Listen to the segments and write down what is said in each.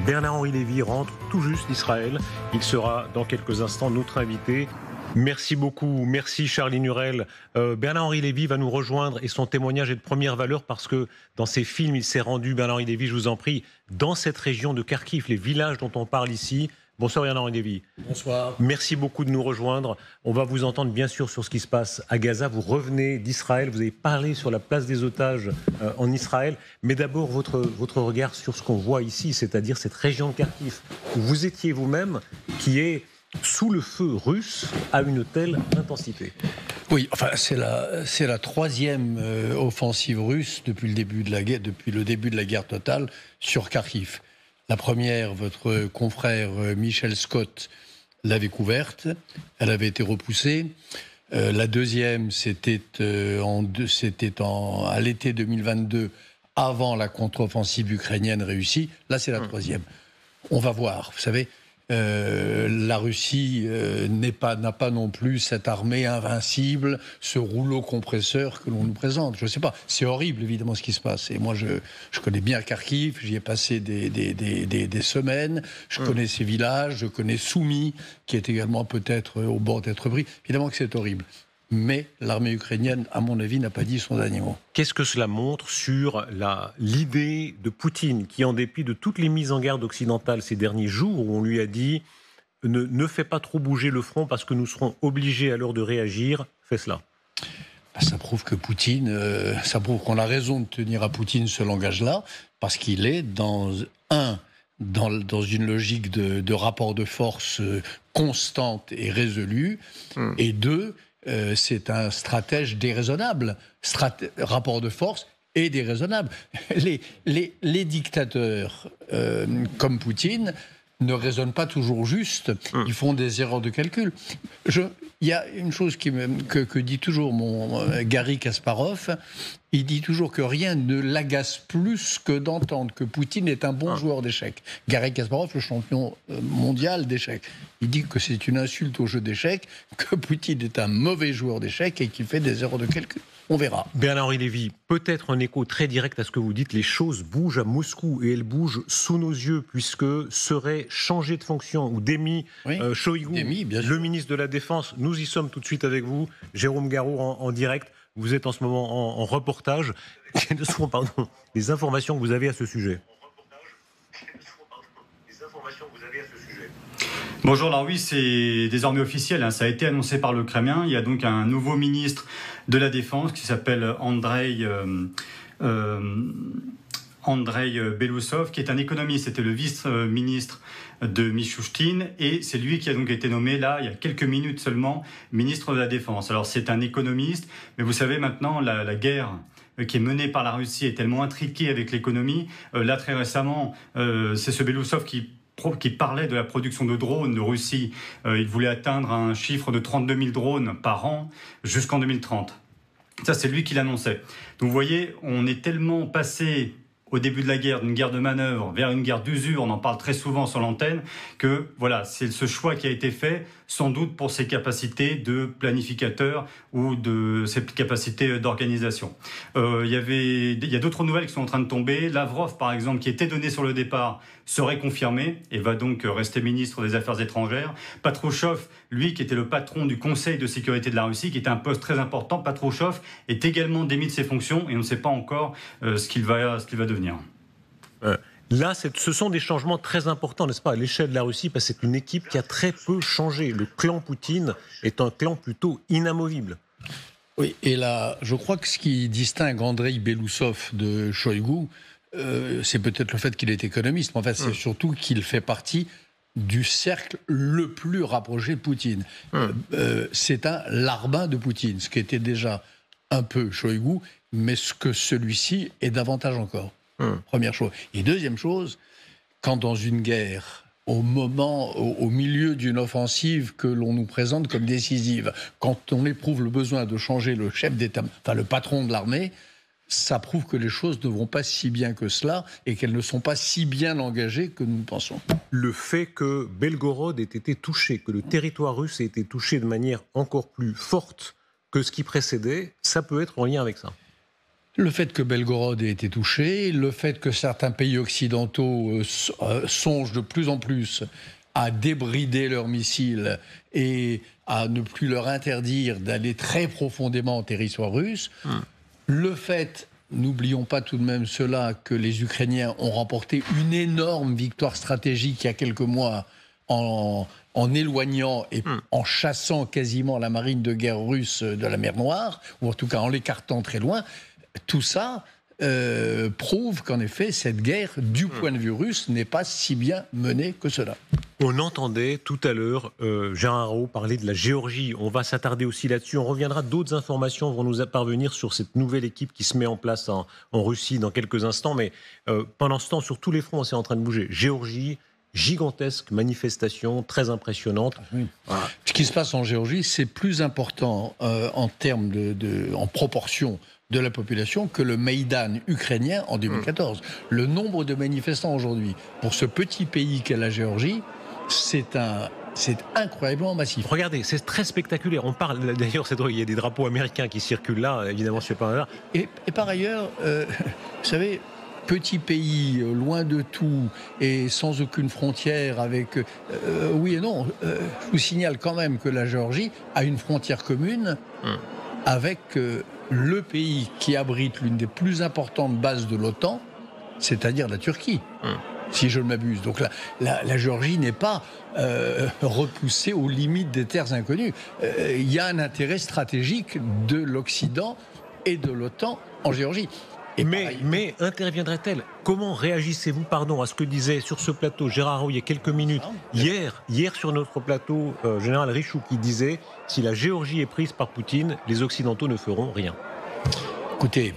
Bernard-Henri Lévy rentre tout juste d'Israël. Il sera dans quelques instants notre invité. Merci beaucoup, merci Charline Hurel. Bernard-Henri Lévy va nous rejoindre et son témoignage est de première valeur parce que dans ses films, il s'est rendu, Bernard-Henri Lévy, je vous en prie, dans cette région de Kharkiv, les villages dont on parle ici. Bonsoir Bernard-Henri Lévy. Bonsoir. Merci beaucoup de nous rejoindre. On va vous entendre bien sûr sur ce qui se passe à Gaza. Vous revenez d'Israël, vous avez parlé sur la place des otages en Israël. Mais d'abord, votre regard sur ce qu'on voit ici, c'est-à-dire cette région de Kharkiv, où vous étiez vous-même, qui est sous le feu russe à une telle intensité. Oui, enfin c'est la troisième offensive russe depuis le début de la guerre totale sur Kharkiv. La première, votre confrère Michel Scott l'avait couverte, elle avait été repoussée. La deuxième, c'était à l'été 2022, avant la contre-offensive ukrainienne réussie. Là, c'est la troisième. On va voir, vous savez. La Russie n'a pas non plus cette armée invincible, ce rouleau compresseur que l'on nous présente. Je ne sais pas, c'est horrible évidemment ce qui se passe. Et moi je connais bien Kharkiv, j'y ai passé des semaines, je connais ces villages, je connais Soumy, qui est également peut-être au bord d'être pris. Évidemment que c'est horrible. Mais l'armée ukrainienne, à mon avis, n'a pas dit son dernier mot. Qu'est-ce que cela montre sur l'idée de Poutine, qui, en dépit de toutes les mises en garde occidentales ces derniers jours, où on lui a dit ne fais pas trop bouger le front parce que nous serons obligés alors de réagir, fait cela? Ça prouve que Poutine, ça prouve qu'on a raison de tenir à Poutine ce langage-là, parce qu'il est dans une logique de rapport de force constante et résolue, et deux, c'est un stratège déraisonnable, rapport de force et déraisonnable. Les dictateurs comme Poutine ne raisonnent pas toujours juste, ils font des erreurs de calcul. Il y a une chose que dit toujours mon Garry Kasparov, il dit toujours que rien ne l'agace plus que d'entendre que Poutine est un bon joueur d'échecs. Garry Kasparov, le champion mondial d'échecs. Il dit que c'est une insulte au jeu d'échecs, que Poutine est un mauvais joueur d'échecs et qu'il fait des erreurs de calcul. On verra. Bernard-Henri Lévy, peut-être un écho très direct à ce que vous dites. Les choses bougent à Moscou et elles bougent sous nos yeux puisque serait changé de fonction ou démis Shoigu, le ministre de la Défense. Nous y sommes tout de suite avec vous. Jérôme Garraud en direct. Vous êtes en ce moment en reportage. Quelles sont les informations que vous avez à ce sujet? Bonjour, alors oui, c'est désormais officiel, hein, ça a été annoncé par le Kremlin. Il y a donc un nouveau ministre de la Défense qui s'appelle Andrei Belousov, qui est un économiste. C'était le vice-ministre de Mishustin, et c'est lui qui a donc été nommé là, il y a quelques minutes seulement, ministre de la Défense. Alors c'est un économiste, mais vous savez maintenant, la guerre qui est menée par la Russie est tellement intriquée avec l'économie. Là, très récemment, c'est ce Belousov qui parlait de la production de drones de Russie. Il voulait atteindre un chiffre de 32 000 drones par an jusqu'en 2030. Ça, c'est lui qui l'annonçait. Donc vous voyez, on est tellement passé au début de la guerre, d'une guerre de manœuvre vers une guerre d'usure, on en parle très souvent sur l'antenne, que voilà, c'est ce choix qui a été fait, sans doute pour ses capacités de planificateur ou de ses capacités d'organisation. Il y a d'autres nouvelles qui sont en train de tomber. Lavrov, par exemple, qui était donné sur le départ, serait confirmé et va donc rester ministre des Affaires étrangères. Patrouchov, lui, qui était le patron du Conseil de sécurité de la Russie, qui était un poste très important, Patrouchov est également démis de ses fonctions et on ne sait pas encore ce qu'il va devenir. Là, ce sont des changements très importants, n'est-ce pas, à l'échelle de la Russie, parce que c'est une équipe qui a très peu changé. Le clan Poutine est un clan plutôt inamovible. Oui, et là, je crois que ce qui distingue Andrei Belousov de Shoigu, c'est peut-être le fait qu'il est économiste, mais en fait, c'est surtout qu'il fait partie du cercle le plus rapproché de Poutine. C'est un larbin de Poutine, ce qui était déjà un peu Shoigu, mais ce que celui-ci est davantage encore. Première chose. Et deuxième chose, quand dans une guerre, au milieu d'une offensive que l'on nous présente comme décisive, quand on éprouve le besoin de changer le chef d'État, enfin le patron de l'armée, ça prouve que les choses ne vont pas si bien que cela et qu'elles ne sont pas si bien engagées que nous le pensons. Le fait que Belgorod ait été touché, que le territoire russe ait été touché de manière encore plus forte que ce qui précédait, ça peut être en lien avec ça. Le fait que Belgorod ait été touché, le fait que certains pays occidentaux songent de plus en plus à débrider leurs missiles et à ne plus leur interdire d'aller très profondément en territoire russe. Le fait, n'oublions pas tout de même cela, que les Ukrainiens ont remporté une énorme victoire stratégique il y a quelques mois en éloignant et en chassant quasiment la marine de guerre russe de la mer Noire, ou en tout cas en l'écartant très loin. Tout ça prouve qu'en effet, cette guerre, du point de vue russe, n'est pas si bien menée que cela. On entendait tout à l'heure Gérard Araud parler de la Géorgie. On va s'attarder aussi là-dessus. On reviendra, d'autres informations vont nous parvenir sur cette nouvelle équipe qui se met en place en Russie dans quelques instants. Mais pendant ce temps, sur tous les fronts, c'est en train de bouger. Géorgie, gigantesque manifestation, très impressionnante. Oui. Voilà. Ce qui se passe en Géorgie, c'est plus important en termes en proportion de la population que le Maïdan ukrainien en 2014. Le nombre de manifestants aujourd'hui, pour ce petit pays qu'est la Géorgie, c'est incroyablement massif. Regardez, c'est très spectaculaire. On parle, d'ailleurs, il y a des drapeaux américains qui circulent là, évidemment, je ne sais pas là. Et par ailleurs, vous savez, petit pays, loin de tout, et sans aucune frontière avec... oui et non, je vous signale quand même que la Géorgie a une frontière commune avec le pays qui abrite l'une des plus importantes bases de l'OTAN, c'est-à-dire la Turquie, si je ne m'abuse. Donc la Géorgie n'est pas repoussée aux limites des terres inconnues. Il y a un intérêt stratégique de l'Occident et de l'OTAN en Géorgie. Mais interviendrait-elle? Comment réagissez-vous, à ce que disait sur ce plateau Gérard Araud il y a quelques minutes, hier sur notre plateau, Général Richoux, qui disait « Si la Géorgie est prise par Poutine, les Occidentaux ne feront rien ». Écoutez,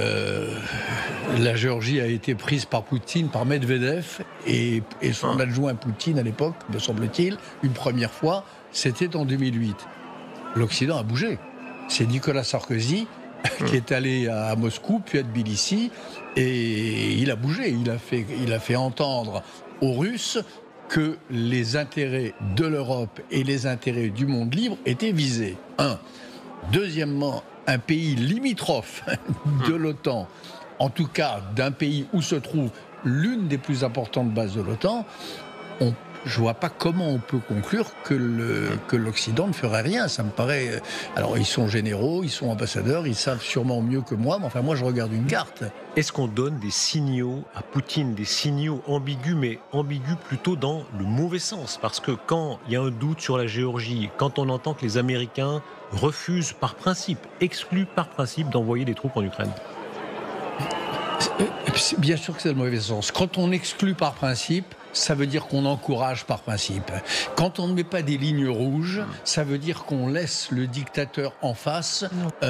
la Géorgie a été prise par Poutine, par Medvedev et son adjoint Poutine à l'époque, me semble-t-il, une première fois, c'était en 2008. L'Occident a bougé. C'est Nicolas Sarkozy qui est allé à Moscou, puis à Tbilissi, et il a bougé. Il a fait entendre aux Russes que les intérêts de l'Europe et les intérêts du monde libre étaient visés. Deuxièmement, un pays limitrophe de l'OTAN, en tout cas d'un pays où se trouve l'une des plus importantes bases de l'OTAN, je ne vois pas comment on peut conclure que l'Occident ne ferait rien. Ça me paraît... Alors, ils sont généraux, ils sont ambassadeurs, ils savent sûrement mieux que moi, mais enfin, moi, je regarde une carte. Est-ce qu'on donne des signaux à Poutine, des signaux ambigus, mais ambigus plutôt dans le mauvais sens? Parce que quand il y a un doute sur la Géorgie, quand on entend que les Américains refusent par principe, excluent par principe d'envoyer des troupes en Ukraine. Bien sûr que c'est le mauvais sens. Quand on exclut par principe, ça veut dire qu'on encourage par principe. Quand on ne met pas des lignes rouges, ça veut dire qu'on laisse le dictateur en face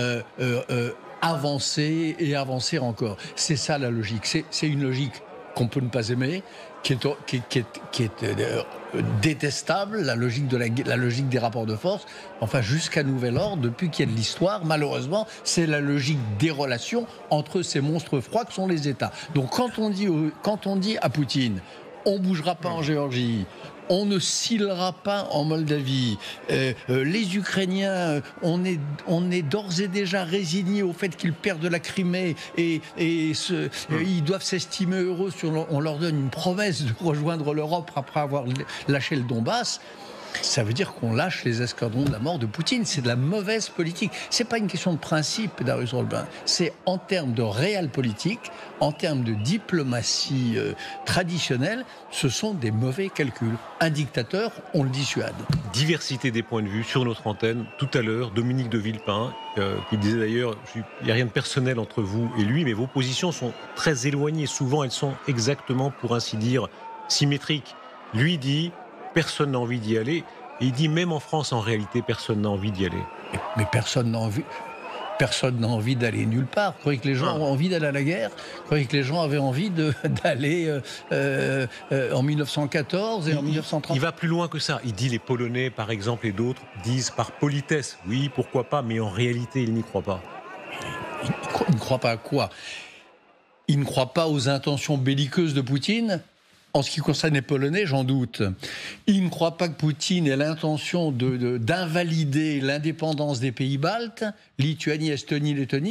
avancer et avancer encore. C'est ça la logique. C'est une logique qu'on peut ne pas aimer, qui est détestable, la logique des rapports de force. Enfin, jusqu'à nouvel ordre, depuis qu'il y a de l'histoire, malheureusement, c'est la logique des relations entre ces monstres froids que sont les États. Donc quand on dit à Poutine, on ne bougera pas en Géorgie, on ne scellera pas en Moldavie. Les Ukrainiens, on est d'ores et déjà résignés au fait qu'ils perdent la Crimée et ils doivent s'estimer heureux si on leur donne une promesse de rejoindre l'Europe après avoir lâché le Donbass. Ça veut dire qu'on lâche les escadrons de la mort de Poutine. C'est de la mauvaise politique. C'est pas une question de principe, Darius Rolbin. C'est en termes de réel politique, en termes de diplomatie traditionnelle, ce sont des mauvais calculs. Un dictateur, on le dissuade. Diversité des points de vue sur notre antenne. Tout à l'heure, Dominique de Villepin, qui disait d'ailleurs, il n'y a rien de personnel entre vous et lui, mais vos positions sont très éloignées. Souvent, elles sont exactement, pour ainsi dire, symétriques. Lui dit... Personne n'a envie d'y aller. Et il dit même en France, en réalité, personne n'a envie d'y aller. Mais personne n'a envie d'aller nulle part. Vous croyez que les gens ont envie d'aller à la guerre? Vous croyez que les gens avaient envie d'aller en 1914 et en 1930? Il va plus loin que ça. Il dit les Polonais, par exemple, et d'autres, disent par politesse, oui, pourquoi pas, mais en réalité, ils n'y croient pas. Ils ne croient pas à quoi? Ils ne croient pas aux intentions belliqueuses de Poutine? En ce qui concerne les Polonais, j'en doute. Ils ne croient pas que Poutine ait l'intention d'invalider l'indépendance des pays baltes, Lituanie, Estonie, Lettonie.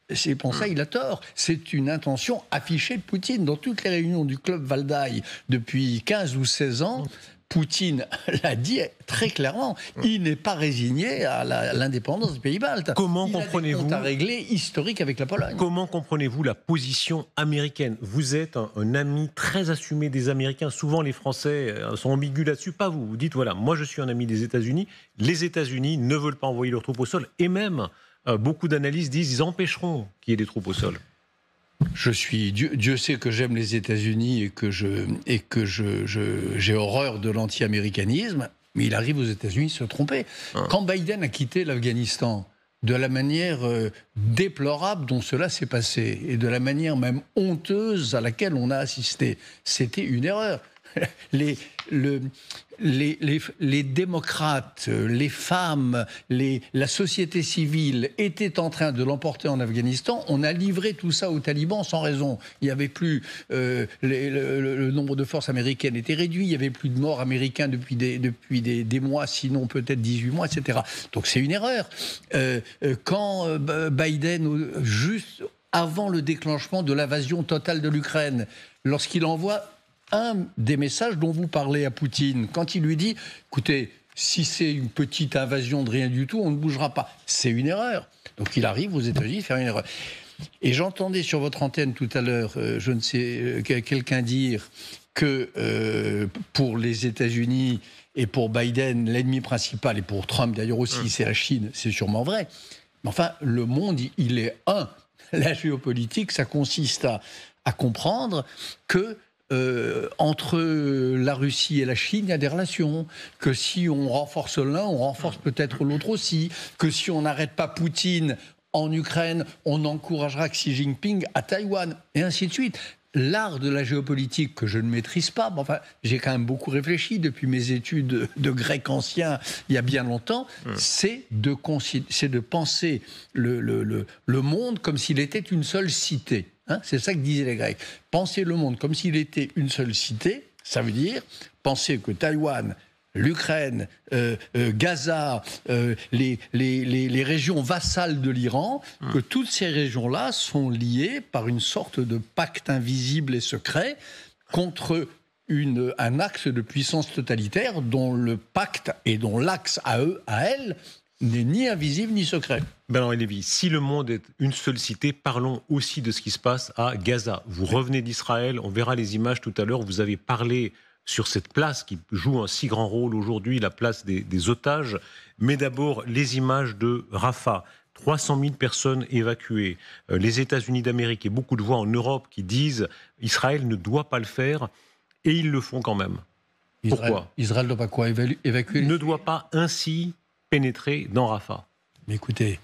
c'est pour ça il a tort. C'est une intention affichée de Poutine. Dans toutes les réunions du club Valdai depuis 15 ou 16 ans, Poutine l'a dit très clairement, il n'est pas résigné à l'indépendance des pays baltes. Comment comprenez-vous ? Il a des comptes à régler historiques avec la Pologne. Comment comprenez-vous la position américaine ? Vous êtes un ami très assumé des Américains. Souvent, les Français sont ambigus là-dessus. Pas vous. Vous dites, voilà, moi je suis un ami des États-Unis. Les États-Unis ne veulent pas envoyer leurs troupes au sol. Et même, beaucoup d'analystes disent, ils empêcheront qu'il y ait des troupes au sol. Dieu sait que j'aime les États-Unis et que j'ai horreur de l'anti-américanisme, mais il arrive aux États-Unis de se tromper. Quand Biden a quitté l'Afghanistan, de la manière déplorable dont cela s'est passé, et de la manière même honteuse à laquelle on a assisté, c'était une erreur. Les démocrates, les femmes, la société civile étaient en train de l'emporter en Afghanistan. On a livré tout ça aux talibans sans raison. Il n'y avait plus... le nombre de forces américaines était réduit. Il n'y avait plus de morts américains depuis des mois, sinon peut-être 18 mois, etc. Donc c'est une erreur. Quand Biden, juste avant le déclenchement de l'invasion totale de l'Ukraine, lorsqu'il envoie un des messages dont vous parlez à Poutine, quand il lui dit « Écoutez, si c'est une petite invasion de rien du tout, on ne bougera pas », c'est une erreur. Donc il arrive aux États-Unis faire une erreur. Et j'entendais sur votre antenne tout à l'heure, je ne sais, quelqu'un dire que pour les États-Unis et pour Biden, l'ennemi principal, et pour Trump d'ailleurs aussi, c'est la Chine, c'est sûrement vrai. Mais enfin, le monde, il est un. La géopolitique, ça consiste à comprendre que entre la Russie et la Chine, il y a des relations, que si on renforce l'un, on renforce peut-être l'autre aussi, que si on n'arrête pas Poutine en Ukraine, on encouragera Xi Jinping à Taïwan, et ainsi de suite. L'art de la géopolitique que je ne maîtrise pas, mais enfin, j'ai quand même beaucoup réfléchi depuis mes études de grec ancien il y a bien longtemps, c'est de penser le monde comme s'il était une seule cité. Hein, c'est ça que disaient les Grecs. Penser le monde comme s'il était une seule cité, ça veut dire penser que Taïwan, l'Ukraine, Gaza, les régions vassales de l'Iran, que toutes ces régions-là sont liées par une sorte de pacte invisible et secret contre un axe de puissance totalitaire dont le pacte et dont l'axe à elle, n'est ni invisible ni secret. Bernard Lévy, si le monde est une seule cité, parlons aussi de ce qui se passe à Gaza. Vous revenez d'Israël, on verra les images tout à l'heure. Vous avez parlé sur cette place qui joue un si grand rôle aujourd'hui, la place des otages. Mais d'abord, les images de Rafah. 300 000 personnes évacuées. Les États-Unis d'Amérique et beaucoup de voix en Europe qui disent Israël ne doit pas le faire, et ils le font quand même. Pourquoi ? Israël ne doit pas quoi évacuer ? Ne doit pas ainsi pénétrer dans Rafah. Mais écoutez,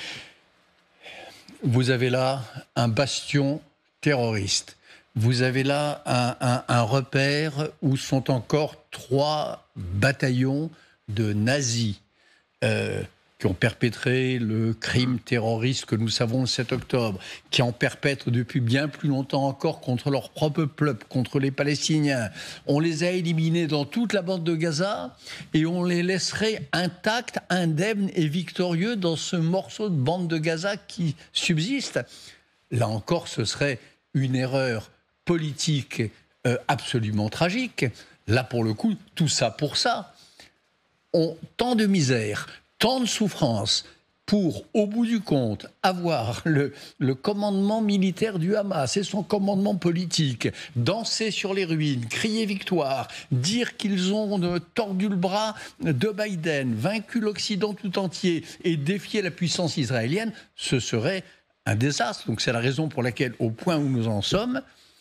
vous avez là un bastion terroriste. Vous avez là un repère où sont encore 3 bataillons de nazis qui ont perpétré le crime terroriste que nous savons le 7 octobre, qui en perpètrent depuis bien plus longtemps encore contre leur propre peuple, contre les Palestiniens. On les a éliminés dans toute la bande de Gaza et on les laisserait intacts, indemnes et victorieux dans ce morceau de bande de Gaza qui subsiste. Là encore, ce serait une erreur politique absolument tragique. Là, pour le coup, tout ça pour ça. Tant de misère, tant de souffrance pour, au bout du compte, avoir le commandement militaire du Hamas et son commandement politique, danser sur les ruines, crier victoire, dire qu'ils ont tordu le bras de Biden, vaincu l'Occident tout entier et défié la puissance israélienne, ce serait un désastre. Donc c'est la raison pour laquelle, au point où nous en sommes,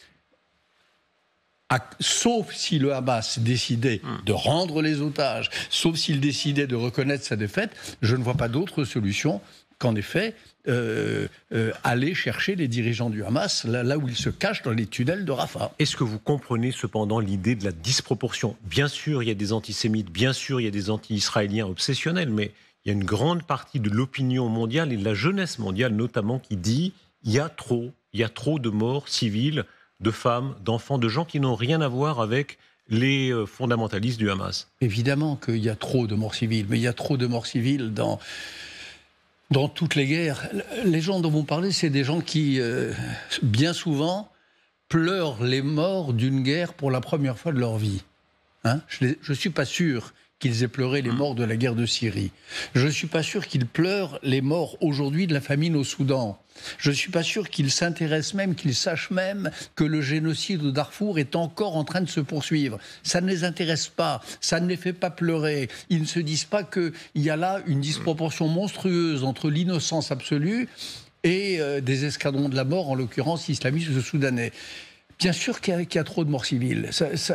sauf si le Hamas décidait de rendre les otages, sauf s'il décidait de reconnaître sa défaite, je ne vois pas d'autre solution qu'en effet aller chercher les dirigeants du Hamas là où ils se cachent dans les tunnels de Rafah. Est-ce que vous comprenez cependant l'idée de la disproportion ? Bien sûr, il y a des antisémites, bien sûr, il y a des anti-israéliens obsessionnels, mais il y a une grande partie de l'opinion mondiale et de la jeunesse mondiale notamment qui dit il y a trop de morts civiles, de femmes, d'enfants, de gens qui n'ont rien à voir avec les fondamentalistes du Hamas. Évidemment qu'il y a trop de morts civiles, mais il y a trop de morts civiles dans... Dans toutes les guerres, les gens dont vous parlez, c'est des gens qui, bien souvent, pleurent les morts d'une guerre pour la première fois de leur vie. Hein, je ne suis pas sûr qu'ils aient pleuré les morts de la guerre de Syrie. Je ne suis pas sûr qu'ils pleurent les morts aujourd'hui de la famine au Soudan. Je ne suis pas sûr qu'ils s'intéressent même, qu'ils sachent même que le génocide au Darfour est encore en train de se poursuivre. Ça ne les intéresse pas, ça ne les fait pas pleurer. Ils ne se disent pas qu'il y a là une disproportion monstrueuse entre l'innocence absolue et des escadrons de la mort, en l'occurrence islamistes soudanais. Bien sûr qu'il y a trop de morts civiles,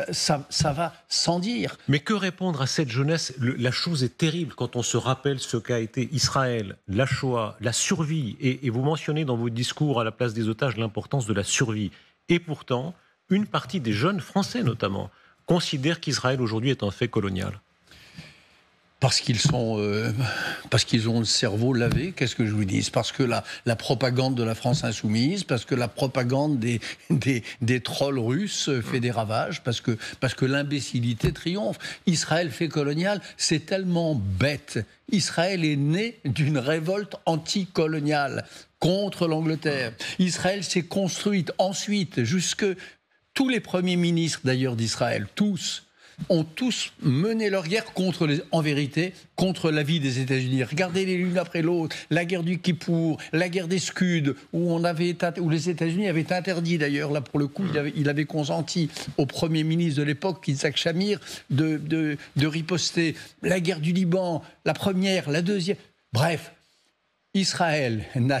ça va sans dire. Mais que répondre à cette jeunesse ? La chose est terrible quand on se rappelle ce qu'a été Israël, la Shoah, la survie. Et vous mentionnez dans votre discours à la place des otages l'importance de la survie. Et pourtant, une partie des jeunes Français notamment considèrent qu'Israël aujourd'hui est un fait colonial. Parce qu'ils ont le cerveau lavé, qu'est-ce que je vous dis ? Parce que la propagande de la France insoumise, parce que la propagande des trolls russes fait des ravages, parce que l'imbécilité triomphe. Israël fait colonial, c'est tellement bête. Israël est né d'une révolte anticoloniale contre l'Angleterre. Israël s'est construite ensuite, tous les premiers ministres d'ailleurs d'Israël, ont tous mené leur guerre en vérité, contre l'avis des États-Unis. Regardez-les l'une après l'autre. La guerre du Kippour, la guerre des Scuds, où les États-Unis avaient interdit d'ailleurs, là pour le coup, il avait consenti au Premier ministre de l'époque, Yitzhak Shamir, de riposter. La guerre du Liban, la première, la deuxième. Bref, Israël n'a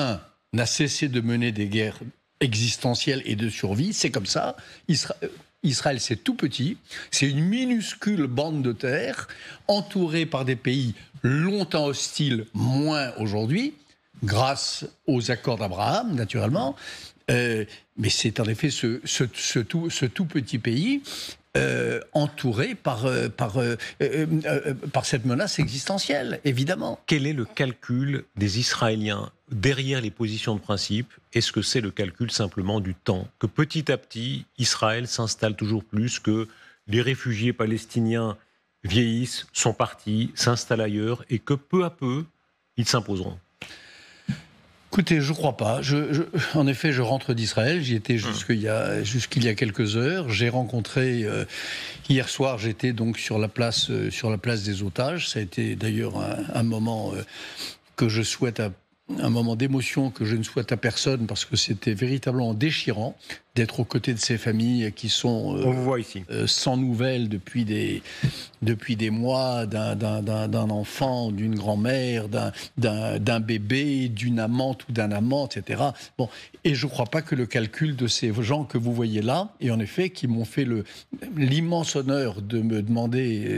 cessé de mener des guerres existentielles et de survie. C'est comme ça. Israël, c'est tout petit, c'est une minuscule bande de terre, entourée par des pays longtemps hostiles, moins aujourd'hui, grâce aux accords d'Abraham, naturellement. Mais c'est en effet ce tout petit pays entouré par cette menace existentielle, évidemment. Quel est le calcul des Israéliens derrière les positions de principe? Est-ce que c'est le calcul simplement du temps? Que petit à petit, Israël s'installe toujours plus, que les réfugiés palestiniens vieillissent, sont partis, s'installent ailleurs, et que peu à peu, ils s'imposeront? Écoutez, je ne crois pas. En effet, je rentre d'Israël. J'y étais jusqu'il y a quelques heures. J'ai rencontré hier soir. J'étais donc sur la place des otages. Ça a été d'ailleurs un moment que je souhaite un moment d'émotion que je ne souhaite à personne, parce que c'était véritablement déchirant d'être aux côtés de ces familles qui sont on vous voit ici. Sans nouvelles depuis des mois, d'un enfant, d'une grand-mère, d'un bébé, d'une amante ou d'un amant, etc. Bon, et je ne crois pas que le calcul de ces gens que vous voyez là, et en effet qui m'ont fait l'immense honneur de me demander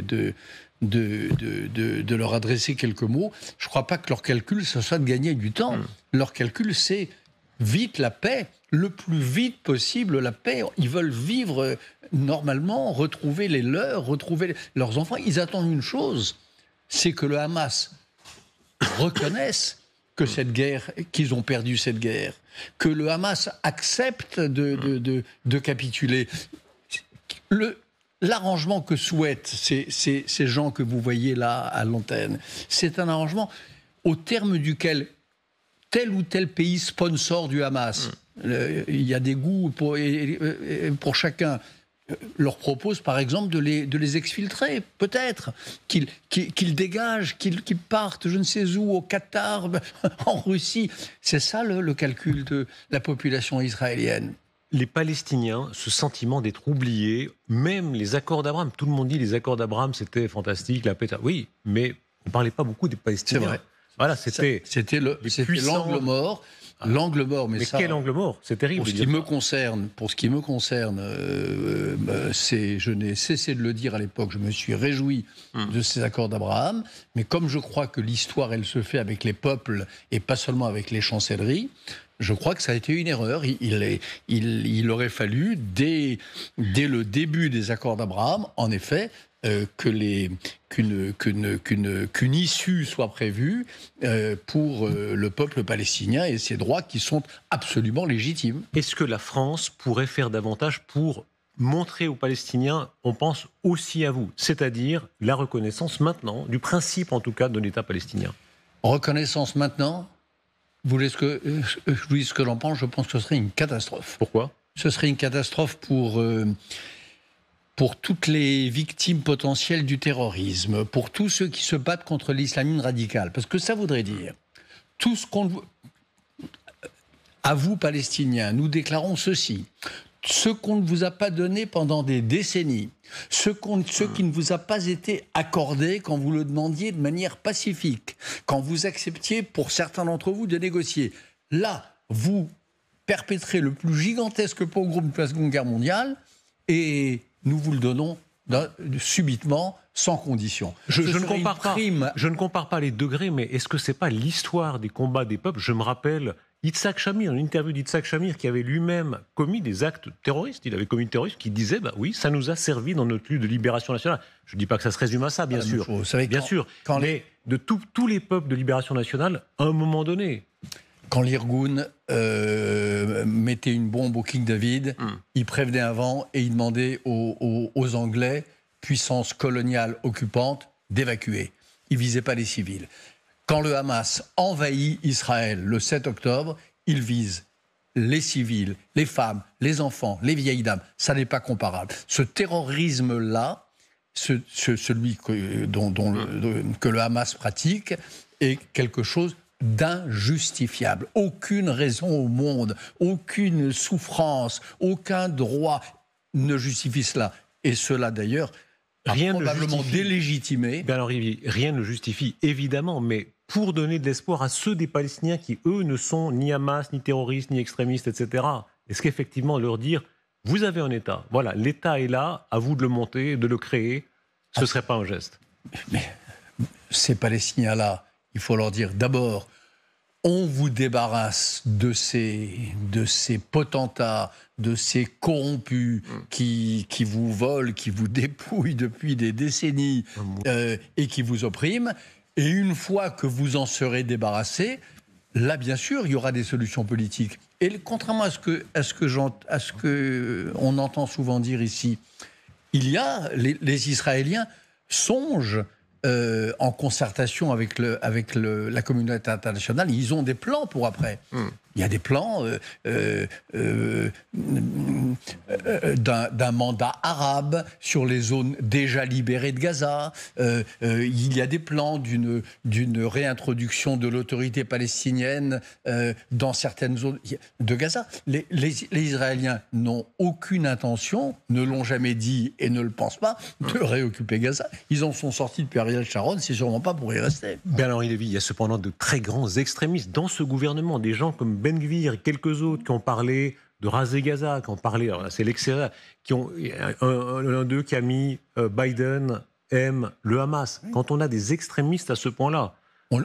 de leur adresser quelques mots, je ne crois pas que leur calcul, ce soit de gagner du temps. Leur calcul, c'est vite la paix, le plus vite possible la paix. Ils veulent vivre normalement, retrouver les leurs, retrouver leurs enfants. Ils attendent une chose, c'est que le Hamas reconnaisse que cette guerre, qu'ils ont perdu cette guerre, que le Hamas accepte de capituler. L'arrangement que souhaitent ces gens que vous voyez là à l'antenne, c'est un arrangement au terme duquel tel ou tel pays sponsor du Hamas, il y a des goûts pour chacun, leur propose par exemple de les exfiltrer, peut-être, qu'ils dégagent, qu'ils partent je ne sais où, au Qatar, en Russie. C'est ça le calcul de la population israélienne. Les Palestiniens, ce sentiment d'être oubliés, même les accords d'Abraham, tout le monde dit les accords d'Abraham c'était fantastique, la paix, oui, mais on ne parlait pas beaucoup des Palestiniens. C'est vrai. Voilà, c'était l'angle mort. L'angle mort, mais ça. Quel angle mort? C'est terrible. Pour ce qui me concerne, je n'ai cessé de le dire à l'époque. Je me suis réjoui de ces accords d'Abraham, mais comme je crois que l'histoire, elle se fait avec les peuples et pas seulement avec les chancelleries, je crois que ça a été une erreur. Il aurait fallu, dès le début des accords d'Abraham, en effet, qu'une issue soit prévue pour le peuple palestinien et ses droits qui sont absolument légitimes. Est-ce que la France pourrait faire davantage pour montrer aux Palestiniens, on pense aussi à vous, c'est-à-dire la reconnaissance maintenant, du principe en tout cas de l'État palestinien? Reconnaissance maintenant. Vous voulez je vous dis ce que j'en pense. Je pense que ce serait une catastrophe. Pourquoi ? Ce serait une catastrophe pour toutes les victimes potentielles du terrorisme, pour tous ceux qui se battent contre l'islamisme radical. Parce que ça voudrait dire, tout ce qu'on... À vous, Palestiniens, nous déclarons ceci. Ce qu'on ne vous a pas donné pendant des décennies, ce qui ne vous a pas été accordé quand vous le demandiez de manière pacifique, quand vous acceptiez, pour certains d'entre vous, de négocier. Là, vous perpétrez le plus gigantesque pogrom de la Seconde Guerre mondiale et nous vous le donnons subitement, sans condition. Je ne compare pas les degrés, mais est-ce que c'est pas l'histoire des combats des peuples ? Je me rappelle Yitzhak Shamir, une interview d'Yitzhak Shamir qui avait lui-même commis des actes terroristes. Il avait commis un terrorisme qui disait, oui, ça nous a servi dans notre lutte de libération nationale. Je ne dis pas que ça se résume à ça, bien sûr. Vous savez, mais de tous les peuples de libération nationale, à un moment donné... Quand l'Irgun mettait une bombe au King David, il prévenait avant et il demandait aux Anglais, puissance coloniale occupante, d'évacuer. Il ne visait pas les civils. Quand le Hamas envahit Israël le 7 octobre, il vise les civils, les femmes, les enfants, les vieilles dames. Ça n'est pas comparable. Ce terrorisme-là, celui que le Hamas pratique, est quelque chose d'injustifiable. Aucune raison au monde, aucune souffrance, aucun droit ne justifie cela. Et cela, d'ailleurs, a probablement délégitimé. Bernard-Olivier, rien ne justifie, évidemment, mais pour donner de l'espoir à ceux des Palestiniens qui, eux, ne sont ni Hamas, ni terroristes, ni extrémistes, etc., est-ce qu'effectivement leur dire, vous avez un État, voilà, l'État est là, à vous de le monter, de le créer, ce ne serait pas un geste? Mais ces Palestiniens-là, il faut leur dire d'abord, on vous débarrasse de ces potentats, de ces corrompus qui vous volent, qui vous dépouillent depuis des décennies et qui vous oppriment. Et une fois que vous en serez débarrassés, là, bien sûr, il y aura des solutions politiques. Et contrairement à ce que on entend souvent dire ici, les Israéliens songent en concertation avec la communauté internationale, ils ont des plans pour après. Il y a des plans d'un mandat arabe sur les zones déjà libérées de Gaza. Il y a des plans d'une réintroduction de l'autorité palestinienne dans certaines zones de Gaza. Les Israéliens n'ont aucune intention, ne l'ont jamais dit et ne le pensent pas, de réoccuper Gaza. Ils en sont sortis depuis Ariel Sharon, c'est sûrement pas pour y rester. Bernard Lévy, il y a cependant de très grands extrémistes dans ce gouvernement, des gens comme Ben Gvir et quelques autres qui ont parlé de raser Gaza, qui ont parlé, c'est l'excès, qui ont un d'eux qui a mis Biden aime le Hamas. Quand on a des extrémistes à ce point-là,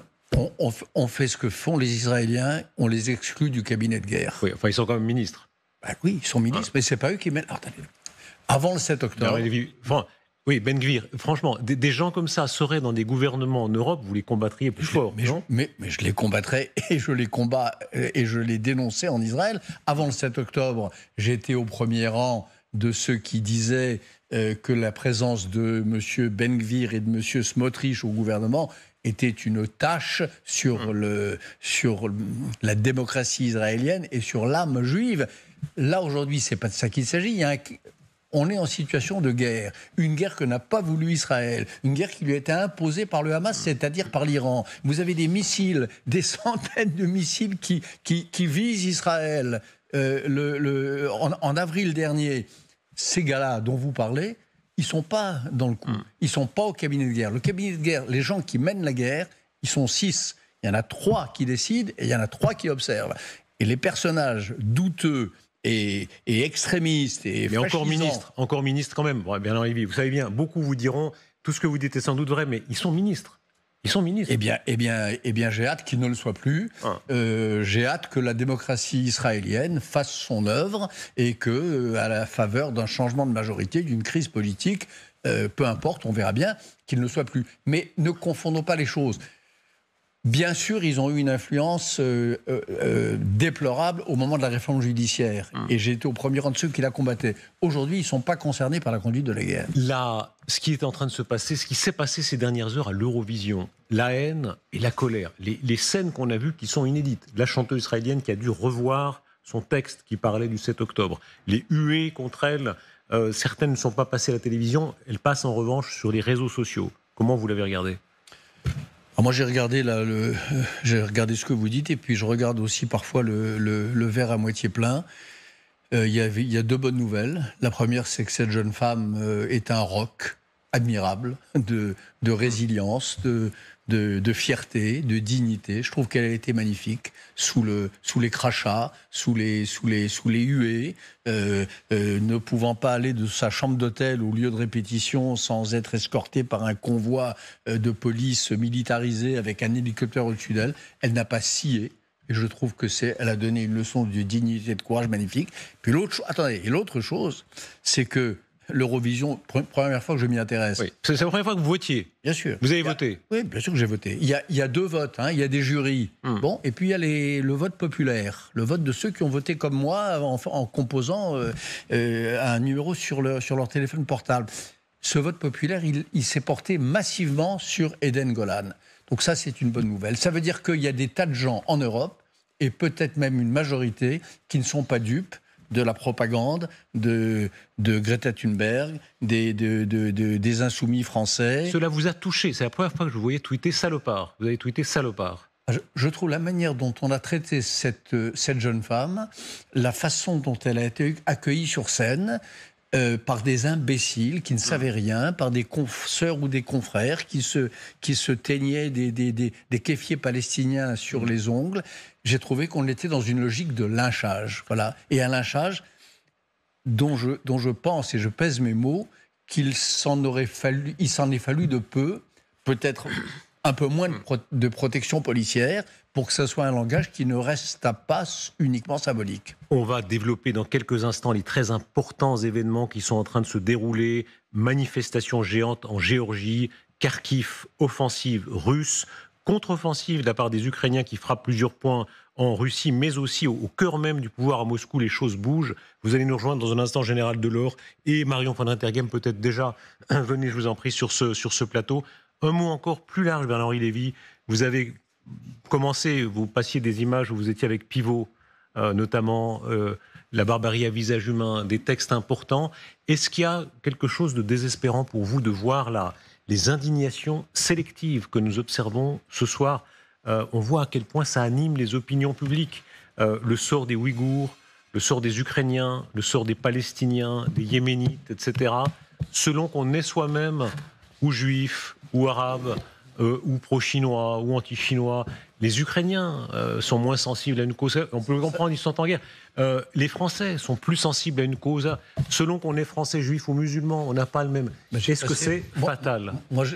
on fait ce que font les Israéliens, on les exclut du cabinet de guerre. Oui, enfin ils sont quand même ministres. Oui, ils sont ministres, mais c'est pas eux qui mènent. Avant le 7 octobre. Oui, Ben Gvir, franchement, des gens comme ça seraient dans des gouvernements en Europe, vous les combattriez plus fort. Mais je les combattrais et je les combats et je les dénonçais en Israël. Avant le 7 octobre, j'étais au premier rang de ceux qui disaient que la présence de M. Ben Gvir et de M. Smotrich au gouvernement était une tâche sur la démocratie israélienne et sur l'âme juive. Là, aujourd'hui, c'est pas de ça qu'il s'agit. On est en situation de guerre, une guerre que n'a pas voulu Israël, une guerre qui lui a été imposée par le Hamas, c'est-à-dire par l'Iran. Vous avez des missiles, des centaines de missiles qui visent Israël. En avril dernier, ces gars-là dont vous parlez, ils ne sont pas dans le coup. Ils ne sont pas au cabinet de guerre. Le cabinet de guerre, les gens qui mènent la guerre, ils sont 6. Il y en a 3 qui décident et il y en a 3 qui observent. Et les personnages douteux et extrémistes et mais encore ministre quand même. Bon, Bernard Lévy, vous savez bien, beaucoup vous diront tout ce que vous dites est sans doute vrai, mais ils sont ministres. Ils sont ministres. Eh bien, j'ai hâte qu'ils ne le soient plus. J'ai hâte que la démocratie israélienne fasse son œuvre et que, à la faveur d'un changement de majorité, d'une crise politique, peu importe, on verra bien qu'ils ne le soient plus. Mais ne confondons pas les choses. Bien sûr, ils ont eu une influence déplorable au moment de la réforme judiciaire. Et j'ai été au premier rang de ceux qui la combattaient. Aujourd'hui, ils ne sont pas concernés par la conduite de la guerre. Là, ce qui est en train de se passer, ce qui s'est passé ces dernières heures à l'Eurovision, la haine et la colère, les scènes qu'on a vues qui sont inédites. La chanteuse israélienne qui a dû revoir son texte qui parlait du 7 octobre. Les huées contre elle, certaines ne sont pas passées à la télévision, elles passent en revanche sur les réseaux sociaux. Comment vous l'avez regardé ? Alors moi, j'ai regardé ce que vous dites, et puis je regarde aussi parfois le verre à moitié plein. Il y a deux bonnes nouvelles. La première, c'est que cette jeune femme est un roc admirable de résilience, de fierté, de dignité. Je trouve qu'elle a été magnifique sous les crachats, sous les huées, ne pouvant pas aller de sa chambre d'hôtel au lieu de répétition sans être escortée par un convoi de police militarisé avec un hélicoptère au-dessus d'elle. Elle n'a pas scié. Et je trouve elle a donné une leçon de dignité et de courage magnifique. Puis l'autre chose, c'est que l'Eurovision, première fois que je m'y intéresse. Oui. C'est la première fois que vous votiez. Bien sûr. Vous avez voté. Oui, bien sûr que j'ai voté. Il y a deux votes. Il y a des jurys. Bon, et puis il y a le vote populaire. Le vote de ceux qui ont voté comme moi en composant un numéro sur leur téléphone portable. Ce vote populaire, il s'est porté massivement sur Eden Golan. Donc ça, c'est une bonne nouvelle. Ça veut dire qu'il y a des tas de gens en Europe, et peut-être même une majorité, qui ne sont pas dupes de la propagande de Greta Thunberg, des insoumis français. Cela vous a touché. C'est la première fois que je vous voyais tweeter salopard. Vous avez tweeté salopard. Je trouve la manière dont on a traité cette jeune femme, la façon dont elle a été accueillie sur scène, par des imbéciles qui ne savaient rien, par des consoeurs ou des confrères qui se teignaient des kéfiers palestiniens sur les ongles. J'ai trouvé qu'on était dans une logique de lynchage. Voilà. Et un lynchage dont je pense, et je pèse mes mots, il s'en est fallu de peu, peut-être un peu moins de protection policière, pour que ce soit un langage qui ne reste pas uniquement symbolique. On va développer dans quelques instants les très importants événements qui sont en train de se dérouler. Manifestations géantes en Géorgie, Kharkiv, offensive russe, contre-offensive de la part des Ukrainiens qui frappent plusieurs points en Russie, mais aussi au cœur même du pouvoir à Moscou. Les choses bougent. Vous allez nous rejoindre dans un instant, Général Delors et Marion van Rintergem, peut-être déjà. Venez, je vous en prie, sur ce plateau. Un mot encore plus large, Bernard-Henri Lévy. Vous avez commencé, vous passiez des images où vous étiez avec Pivot, notamment la barbarie à visage humain, des textes importants. Est-ce qu'il y a quelque chose de désespérant pour vous de voir là les indignations sélectives que nous observons ce soir? On voit à quel point ça anime les opinions publiques. Le sort des Ouïghours, le sort des Ukrainiens, le sort des Palestiniens, des Yéménites, etc. Selon qu'on est soi-même ou juif, ou arabe, ou pro-chinois, ou anti-chinois. Les Ukrainiens sont moins sensibles à une cause. On peut le comprendre, ils sont en guerre. Les Français sont plus sensibles à une cause. Selon qu'on est français, juif ou musulman, on n'a pas le même. Est-ce que c'est fatal ?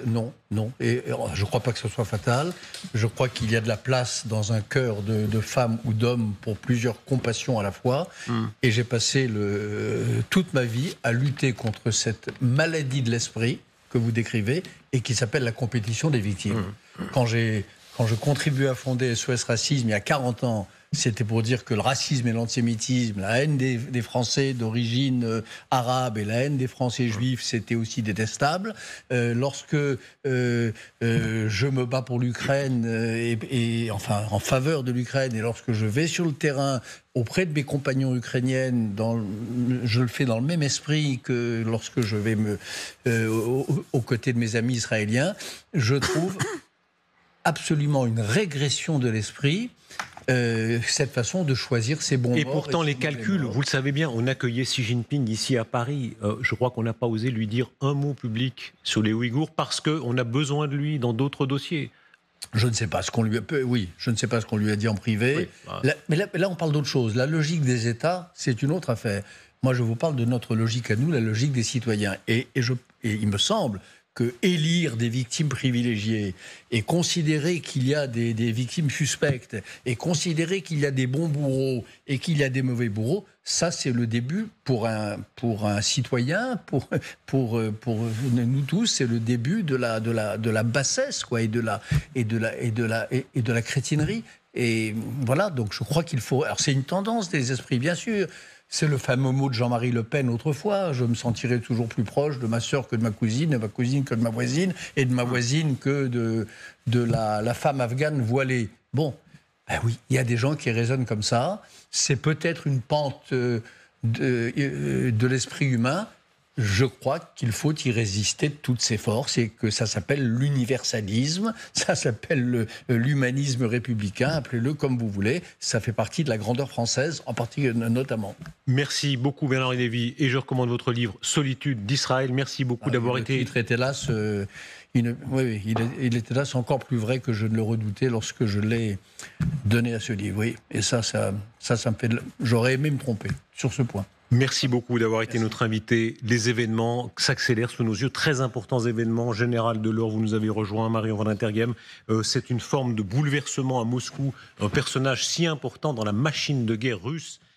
Non. Et je ne crois pas que ce soit fatal. Je crois qu'il y a de la place dans un cœur de femmes ou d'hommes pour plusieurs compassions à la fois. Et j'ai passé toute ma vie à lutter contre cette maladie de l'esprit que vous décrivez et qui s'appelle la compétition des victimes. Quand je contribuais à fonder SOS Racisme il y a 40 ans, c'était pour dire que le racisme et l'antisémitisme, la haine des Français d'origine arabe et la haine des Français juifs, c'était aussi détestable. Lorsque je me bats pour l'Ukraine, enfin en faveur de l'Ukraine, et lorsque je vais sur le terrain auprès de mes compagnons ukrainiennes, je le fais dans le même esprit que lorsque je vais aux côtés de mes amis israéliens, je trouve absolument une régression de l'esprit, cette façon de choisir ses bons morts. Et pourtant, les calculs, vous le savez bien, on accueillait Xi Jinping ici à Paris. Je crois qu'on n'a pas osé lui dire un mot public sur les Ouïghours parce qu'on a besoin de lui dans d'autres dossiers. Je ne sais pas ce qu'on lui a dit en privé. Oui. Mais là, on parle d'autre chose. La logique des États, c'est une autre affaire. Moi, je vous parle de notre logique à nous, la logique des citoyens. Et il me semble que élire des victimes privilégiées et considérer qu'il y a des victimes suspectes et considérer qu'il y a des bons bourreaux et qu'il y a des mauvais bourreaux, ça c'est le début pour un citoyen, pour nous tous, c'est le début de la bassesse, quoi, et de la crétinerie. Et voilà, donc je crois qu'il faut... Alors c'est une tendance des esprits, bien sûr. C'est le fameux mot de Jean-Marie Le Pen autrefois. Je me sentirai toujours plus proche de ma sœur que de ma cousine que de ma voisine, et de ma voisine que de la femme afghane voilée. Bon, ben oui, il y a des gens qui raisonnent comme ça. C'est peut-être une pente de l'esprit humain. Je crois qu'il faut y résister de toutes ses forces et que ça s'appelle l'universalisme, ça s'appelle l'humanisme républicain, appelez-le comme vous voulez. Ça fait partie de la grandeur française, en particulier notamment. Merci beaucoup Bernard Lévy, et je recommande votre livre Solitude d'Israël. Merci beaucoup d'avoir été... Le titre est hélas, il est hélas encore plus vrai que je ne le redoutais lorsque je l'ai donné à ce livre. Oui, et ça me fait... J'aurais aimé me tromper sur ce point. Merci beaucoup d'avoir été notre invité. Les événements s'accélèrent sous nos yeux, très importants événements. Général Delors, vous nous avez rejoint, Marion Van Intergem. C'est une forme de bouleversement à Moscou, un personnage si important dans la machine de guerre russe.